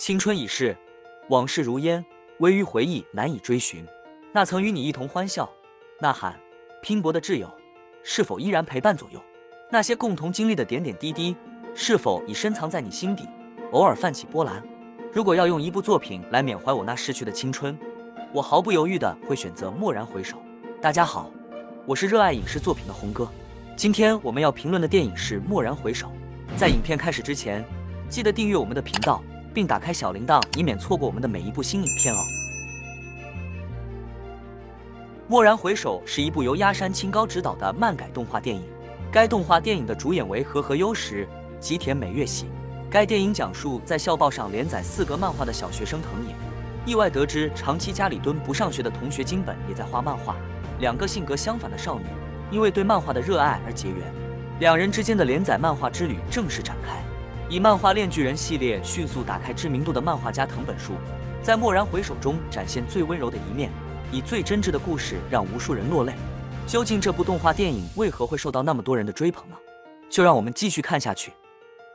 青春已逝，往事如烟，微于回忆难以追寻。那曾与你一同欢笑、呐喊、拼搏的挚友，是否依然陪伴左右？那些共同经历的点点滴滴，是否已深藏在你心底，偶尔泛起波澜？如果要用一部作品来缅怀我那逝去的青春，我毫不犹豫地会选择《蓦然回首》。大家好，我是热爱影视作品的红哥。今天我们要评论的电影是《蓦然回首》。在影片开始之前，记得订阅我们的频道，并打开小铃铛，以免错过我们的每一部新影片哦。《蓦然回首》是一部由鸭山清高执导的漫改动画电影。该动画电影的主演为和歌优实、吉田美月喜。该电影讲述在校报上连载4格漫画的小学生藤野，意外得知长期家里蹲不上学的同学金本也在画漫画。2个性格相反的少女，因为对漫画的热爱而结缘。2人之间的连载漫画之旅正式展开。以漫画《链锯人》系列迅速打开知名度的漫画家藤本树，在《蓦然回首》中展现最温柔的一面，以最真挚的故事让无数人落泪。究竟这部动画电影为何会受到那么多人的追捧呢？就让我们继续看下去。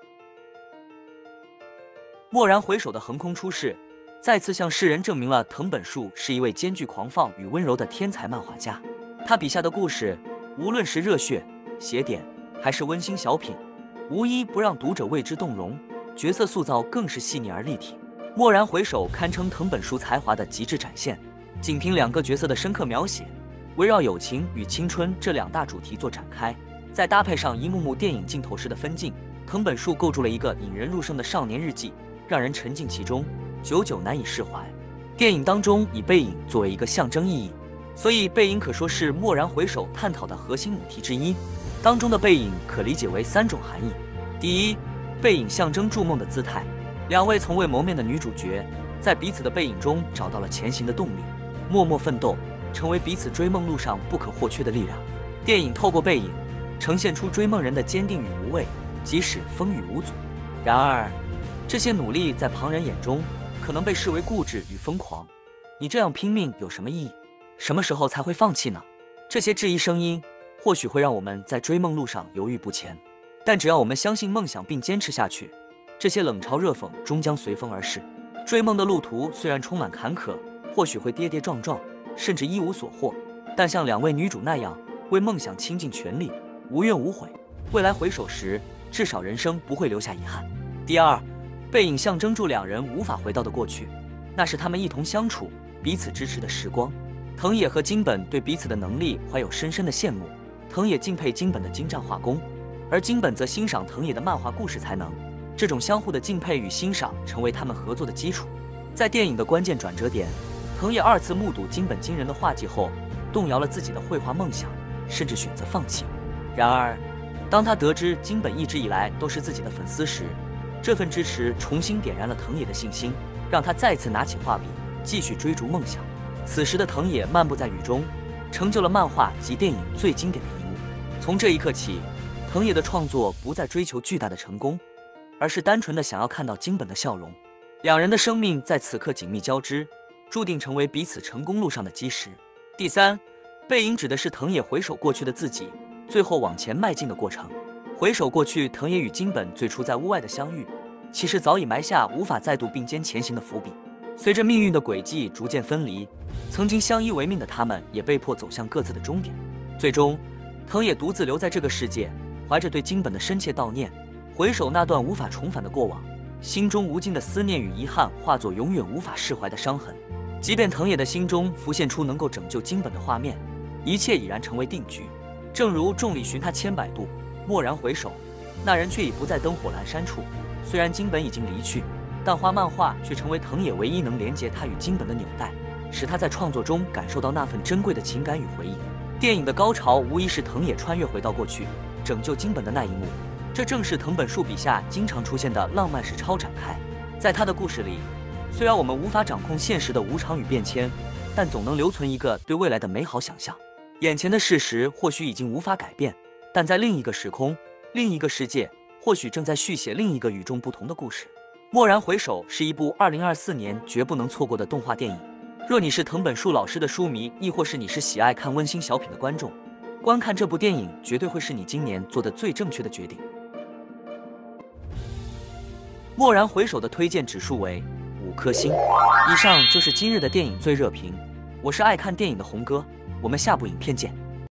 蓦然回首的横空出世，再次向世人证明了藤本树是一位兼具狂放与温柔的天才漫画家。他笔下的故事，无论是热血、写点，还是温馨小品，无一不让读者为之动容，角色塑造更是细腻而立体。蓦然回首堪称藤本树才华的极致展现，仅凭2个角色的深刻描写，围绕友情与青春这2大主题做展开，再搭配上一幕幕电影镜头式的分镜，藤本树构筑了一个引人入胜的少年日记，让人沉浸其中，久久难以释怀。电影当中以背影作为一个象征意义，所以背影可说是蓦然回首探讨的核心母题之一。当中的背影可理解为3种含义。第一，背影象征筑梦的姿态，2位从未谋面的女主角在彼此的背影中找到了前行的动力，默默奋斗，成为彼此追梦路上不可或缺的力量。电影透过背影呈现出追梦人的坚定与无畏，即使风雨无阻。然而这些努力在旁人眼中可能被视为固执与疯狂。你这样拼命有什么意义？什么时候才会放弃呢？这些质疑声音或许会让我们在追梦路上犹豫不前，但只要我们相信梦想并坚持下去，这些冷嘲热讽终将随风而逝。追梦的路途虽然充满坎坷，或许会跌跌撞撞，甚至一无所获，但像2位女主那样为梦想倾尽全力，无怨无悔，未来回首时至少人生不会留下遗憾。第二，背影象征住2人无法回到的过去，那是他们一同相处、彼此支持的时光。藤野和金本对彼此的能力怀有深深的羡慕，藤野敬佩金本的精湛画工，而金本则欣赏藤野的漫画故事才能。这种相互的敬佩与欣赏成为他们合作的基础。在电影的关键转折点，藤野2次目睹金本惊人的画技后，动摇了自己的绘画梦想，甚至选择放弃。然而当他得知金本一直以来都是自己的粉丝时，这份支持重新点燃了藤野的信心，让他再次拿起画笔，继续追逐梦想。此时的藤野漫步在雨中，成就了漫画及电影最经典的一幕。从这一刻起，藤野的创作不再追求巨大的成功，而是单纯的想要看到金本的笑容。2人的生命在此刻紧密交织，注定成为彼此成功路上的基石。第三，背影指的是藤野回首过去的自己，最后往前迈进的过程。回首过去，藤野与金本最初在屋外的相遇，其实早已埋下无法再度并肩前行的伏笔。随着命运的轨迹逐渐分离，曾经相依为命的他们也被迫走向各自的终点。最终，藤野独自留在这个世界，怀着对金本的深切悼念，回首那段无法重返的过往，心中无尽的思念与遗憾化作永远无法释怀的伤痕。即便藤野的心中浮现出能够拯救金本的画面，一切已然成为定局。正如众里寻他千百度，蓦然回首，那人却已不在灯火阑珊处。虽然金本已经离去，但画漫画却成为藤野唯一能连接他与金本的纽带，使他在创作中感受到那份珍贵的情感与回忆。电影的高潮无疑是藤野穿越回到过去，拯救金本的那一幕。这正是藤本树笔下经常出现的浪漫式超展开。在他的故事里，虽然我们无法掌控现实的无常与变迁，但总能留存一个对未来的美好想象。眼前的事实或许已经无法改变，但在另一个时空、另一个世界，或许正在续写另一个与众不同的故事。蓦然回首是一部2024年绝不能错过的动画电影。若你是藤本树老师的书迷，亦或是你是喜爱看温馨小品的观众，观看这部电影绝对会是你今年做的最正确的决定。蓦然回首的推荐指数为颗星。以上就是今日的电影最热评，我是爱看电影的红哥，我们下部影片见。